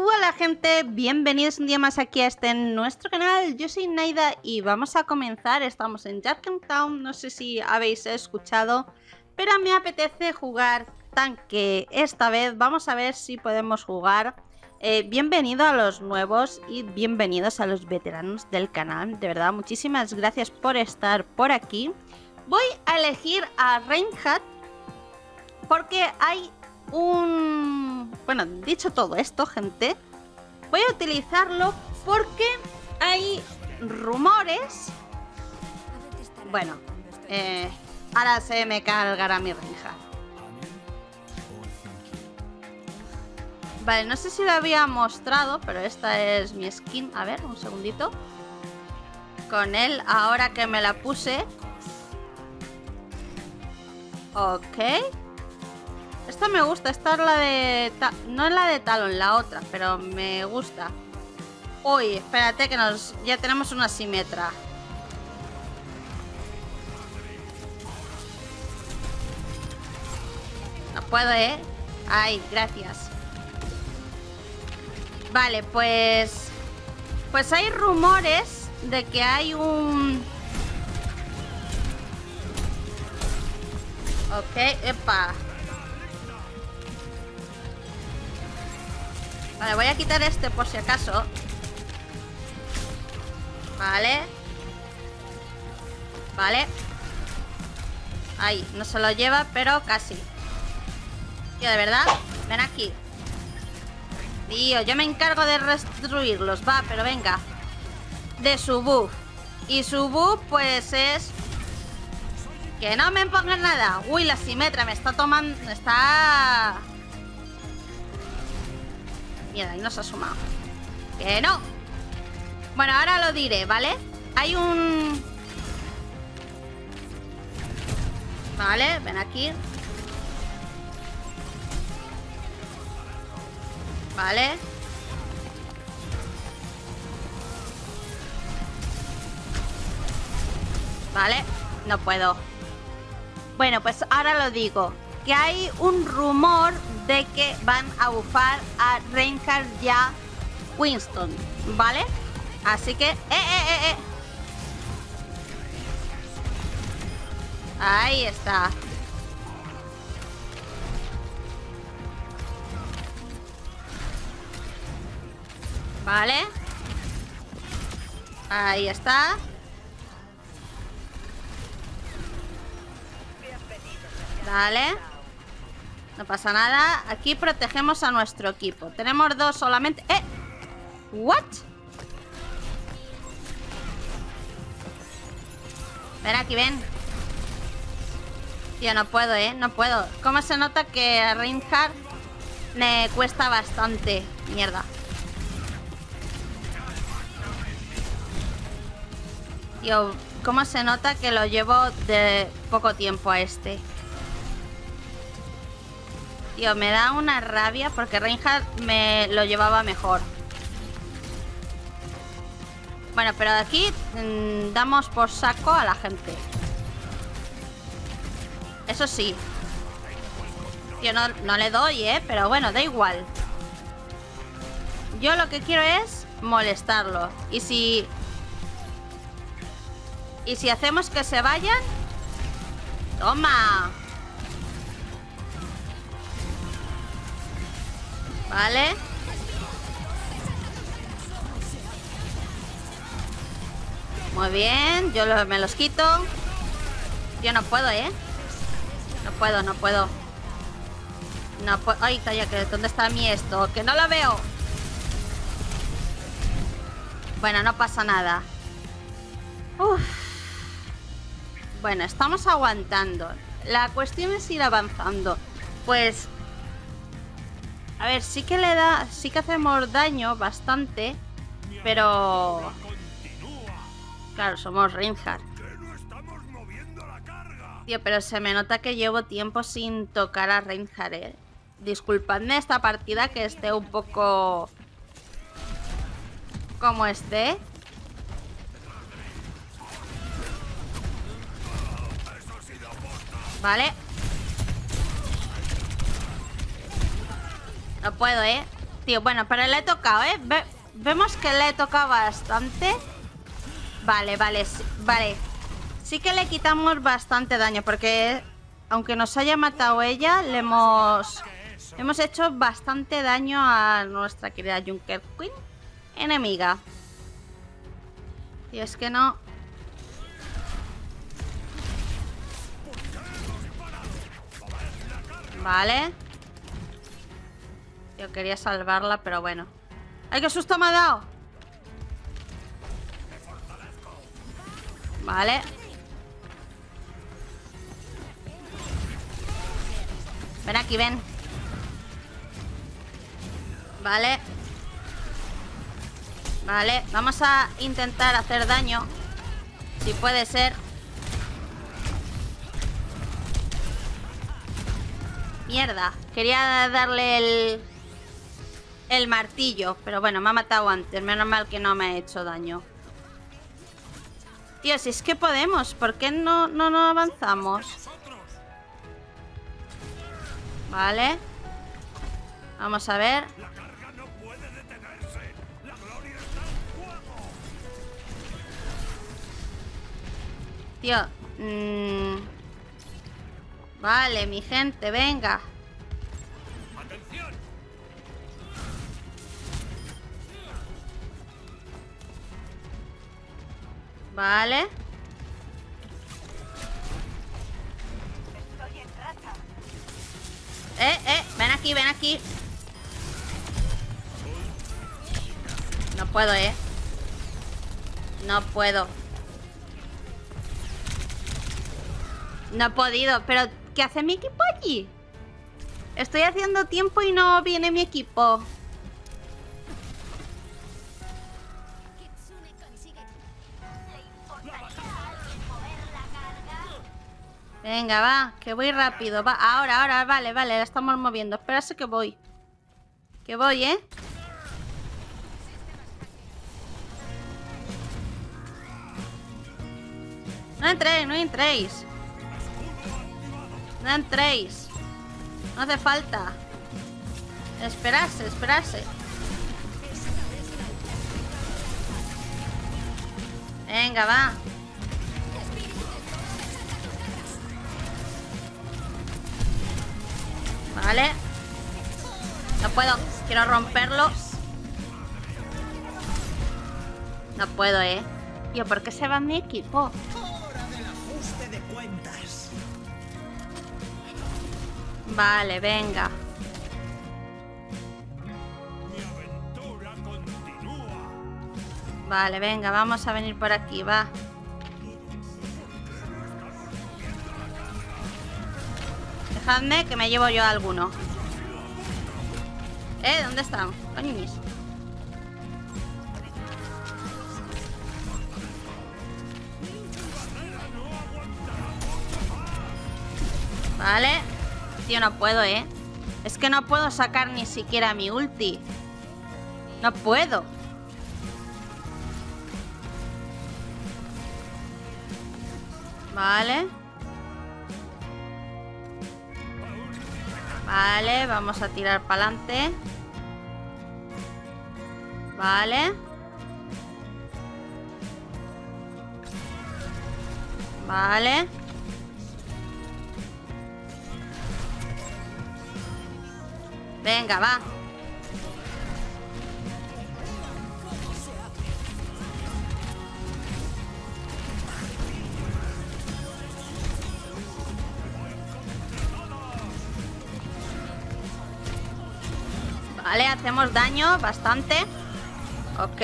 Hola gente, bienvenidos un día más aquí a nuestro canal. Yo soy Naida y vamos a comenzar. Estamos en Town, no sé si habéis escuchado, pero me apetece jugar tanque esta vez. Vamos a ver si podemos jugar. Bienvenido a los nuevos y bienvenidos a los veteranos del canal. De verdad, muchísimas gracias por estar por aquí. Voy a elegir a Reinhardt porque hay bueno, dicho todo esto, gente, voy a utilizarlo porque hay rumores. Bueno, ahora se me cargará mi Reinhardt. Vale, no sé si lo había mostrado, pero esta es mi skin. A ver, un segundito. Con él, ahora que me la puse. Ok. Esta me gusta, esta es la de... No es la de Talon, la otra, pero me gusta. Uy, espérate que ya tenemos una Symmetra. No puedo, ¿eh? Ay, gracias. Vale, pues hay rumores de que hay un... Ok, epa. Vale, voy a quitar este por si acaso. Vale. Vale. Ahí, no se lo lleva, pero casi. Tío, de verdad, ven aquí. Tío, yo me encargo de destruirlos, va, pero venga. De su buff. Y su buff, pues es... Que no me pongan nada. Uy, la Symmetra me está tomando... Está... Mierda, y no se ha sumado. ¡Que no! Bueno, ahora lo diré, ¿vale? Hay un... Vale, ven aquí. Vale. Vale, no puedo. Bueno, pues ahora lo digo. Que hay un rumor de que van a bufar a Reinhardt ya Winston, ¿vale? Así que... Ahí está. Vale. Ahí está. Vale. No pasa nada. Aquí protegemos a nuestro equipo. Tenemos dos solamente. ¿What? Ven aquí, ven. Tío, no puedo, no puedo. ¿Cómo se nota que a Reinhardt me cuesta bastante? Mierda. Tío, ¿cómo se nota que lo llevo de poco tiempo a este? Tío, me da una rabia porque Reinhardt me lo llevaba mejor. Bueno, pero de aquí damos por saco a la gente. Eso sí. Tío, no le doy, pero bueno, da igual. Yo lo que quiero es molestarlo. Y si hacemos que se vayan... ¡Toma! Vale. Muy bien. Yo me los quito. Yo no puedo, No puedo, no puedo. No puedo. Ay, calla, que ¿dónde está mi esto? Que no lo veo. Bueno, no pasa nada. Uf. Bueno, estamos aguantando. La cuestión es ir avanzando. Pues... A ver, sí que hacemos daño bastante, pero... Claro, somos Reinhardt. Tío, pero se me nota que llevo tiempo sin tocar a Reinhardt, Disculpadme esta partida que esté un poco... como esté. Vale. No puedo, Tío, bueno, pero le he tocado, ¿eh? Vemos que le he tocado bastante. Vale, vale, vale. Sí que le quitamos bastante daño, porque aunque nos haya matado ella, le hemos hecho bastante daño a nuestra querida Junker Queen enemiga. Y es que no... Vale. Yo quería salvarla, pero bueno. ¡Ay, qué susto me ha dado! Vale. Ven aquí, ven. Vale. Vale, vamos a intentar hacer daño. Si puede ser. Mierda. Quería darle el martillo, pero bueno, me ha matado antes. Menos mal que no me ha hecho daño. Tío, si es que podemos, ¿por qué no avanzamos? Vale. Vamos a ver. Tío. Vale, mi gente, venga. Vale. Ven aquí, ven aquí. No puedo, no puedo. No he podido, pero ¿qué hace mi equipo allí? Estoy haciendo tiempo y no viene mi equipo. Venga, va, que voy rápido. Va, ahora, vale, la estamos moviendo. Espérase que voy. Que voy, No entréis, no entréis. No entréis. No hace falta. Esperarse. Venga, va. Vale. No puedo. Quiero romperlo. No puedo, Tío, ¿por qué se va mi equipo? Hora del ajuste de cuentas. Vale, venga. Mi aventura continúa. Vale, venga, vamos a venir por aquí, va. Dejadme que me llevo yo a alguno. ¿Dónde están? Coñis. Vale. Tío, no puedo, Es que no puedo sacar ni siquiera mi ulti. No puedo. Vale. Vale, vamos a tirar para adelante. Vale. Vale. Venga, va. Vale, hacemos daño bastante. Ok.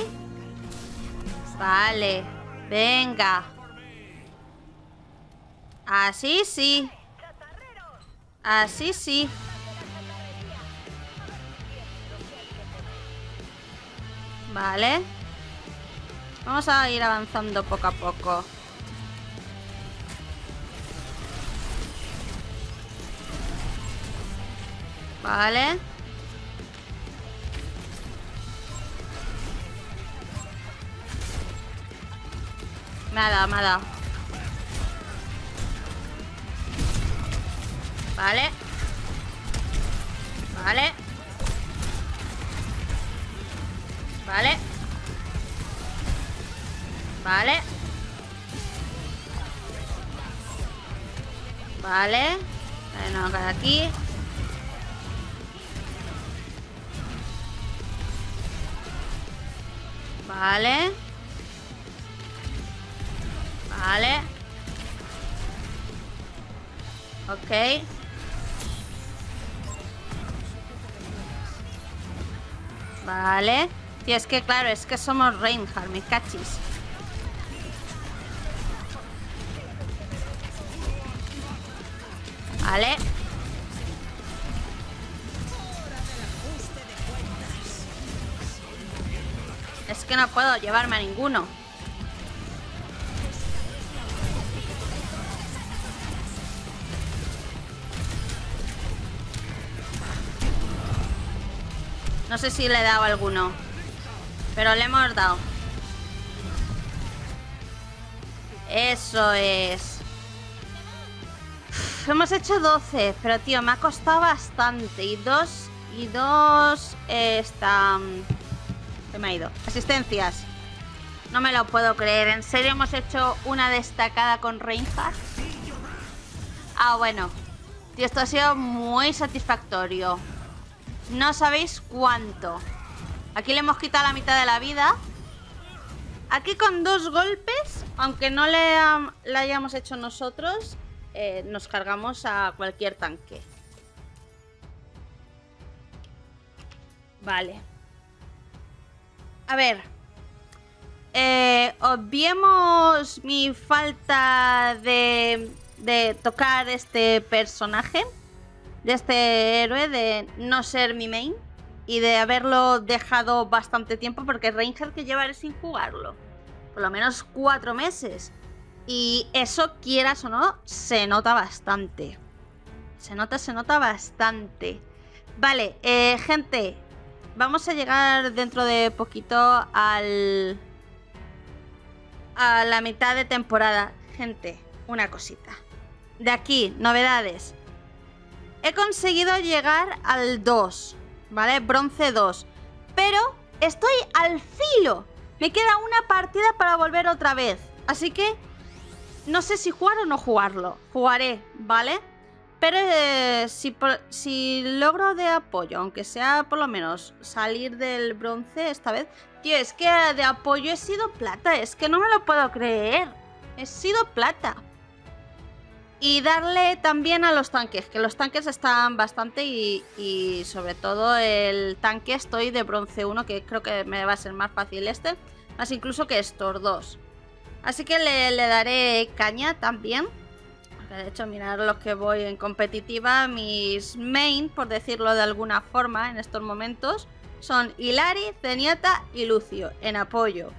Vale. Venga. Así sí. Así sí. Vale. Vamos a ir avanzando poco a poco. Vale. Me ha dado. Vale. Vale. Vale. Vale. Vale. Bueno, aquí. Vale. Vale. Ok. Vale. Y es que claro, es que somos Reinhardt, me cachis. Vale. Es que no puedo llevarme a ninguno. No sé si le he dado a alguno, pero le hemos dado. Eso es. Hemos hecho 12, pero tío, me ha costado bastante. Y dos están... Se me ha ido. Asistencias. No me lo puedo creer. ¿En serio hemos hecho una destacada con Reinhardt? Ah, bueno. Tío, esto ha sido muy satisfactorio. No sabéis cuánto. Aquí le hemos quitado la mitad de la vida. Aquí con 2 golpes, aunque no le hayamos hecho nosotros, nos cargamos a cualquier tanque. Vale. A ver. Obviemos mi falta de tocar este personaje, de este héroe, de no ser mi main y de haberlo dejado bastante tiempo, porque Reinhardt que llevaré sin jugarlo por lo menos 4 meses. Y eso, quieras o no, se nota bastante. Se nota bastante. Vale, gente, vamos a llegar dentro de poquito a la mitad de temporada. Gente, una cosita. De aquí, novedades. He conseguido llegar al 2, ¿vale? Bronce 2. Pero estoy al filo. Me queda una partida para volver otra vez. Así que no sé si jugar o no jugarlo. Jugaré, ¿vale? Pero si logro de apoyo, aunque sea por lo menos salir del bronce esta vez. Tío, es que de apoyo he sido plata. Es que no me lo puedo creer. He sido plata. Y darle también a los tanques, que los tanques están bastante y sobre todo el tanque estoy de bronce 1, que creo que me va a ser más fácil este, más incluso que estos dos. Así que le daré caña también. De hecho, mirad los que voy en competitiva. Mis main, por decirlo de alguna forma, en estos momentos, son Hilari, Zenyatta y Lucio, en apoyo.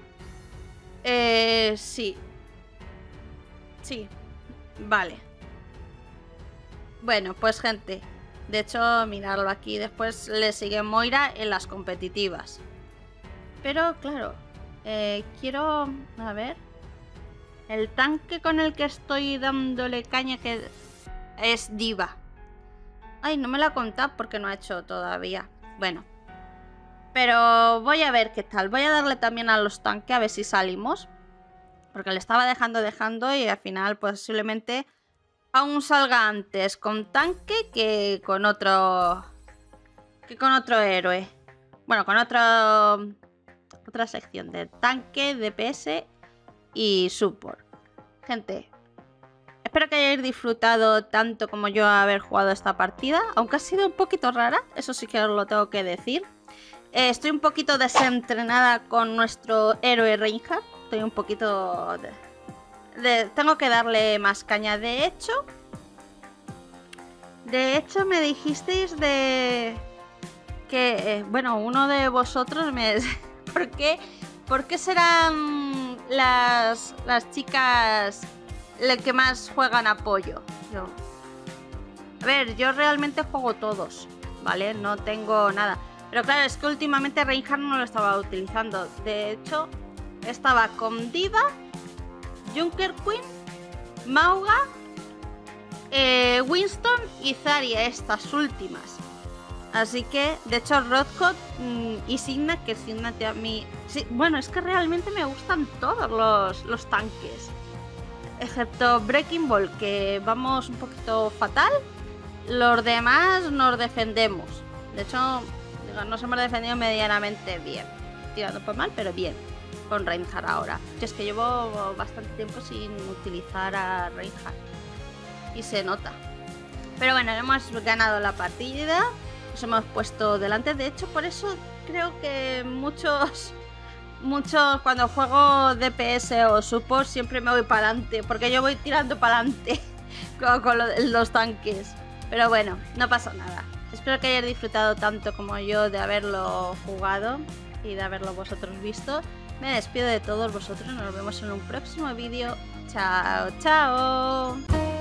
Sí. Sí. Vale. Bueno, pues gente, de hecho, miradlo aquí. Después le sigue Moira en las competitivas. Pero claro, quiero... A ver. El tanque con el que estoy dándole caña que es D.Va. Ay, no me lo ha contado porque no ha hecho todavía. Bueno. Pero voy a ver qué tal. Voy a darle también a los tanques a ver si salimos. Porque le estaba dejando y al final posiblemente aún salga antes con tanque que con otro héroe. Bueno, con otra sección de tanque, DPS y support. Gente, espero que hayáis disfrutado tanto como yo haber jugado esta partida. Aunque ha sido un poquito rara, eso sí que os lo tengo que decir. Estoy un poquito desentrenada con nuestro héroe Reinhardt. Estoy un poquito... tengo que darle más caña. De hecho, me dijisteis de... que... bueno, uno de vosotros me... ¿Por qué serán las chicas las que más juegan apoyo? Yo... A ver, yo realmente juego todos, ¿vale? No tengo nada. Pero claro, es que últimamente Reinhardt no lo estaba utilizando. De hecho... Estaba con D.Va, Junker Queen, Mauga, Winston y Zarya, estas últimas. Así que, de hecho, Rodcott y Signa, que Signa a mí... Sí, bueno, es que realmente me gustan todos los tanques. Excepto Breaking Ball, que vamos un poquito fatal. Los demás nos defendemos. De hecho, nos hemos defendido medianamente bien. Tirando por mal, pero bien. Con Reinhardt ahora. Que es que llevo bastante tiempo sin utilizar a Reinhardt. Y se nota. Pero bueno, hemos ganado la partida. Nos hemos puesto delante. De hecho, por eso creo que muchos cuando juego DPS o support siempre me voy para adelante. Porque yo voy tirando para adelante con los tanques. Pero bueno, no pasa nada. Espero que hayáis disfrutado tanto como yo de haberlo jugado y de haberlo vosotros visto. Me despido de todos vosotros. Nos vemos en un próximo vídeo. Chao, chao.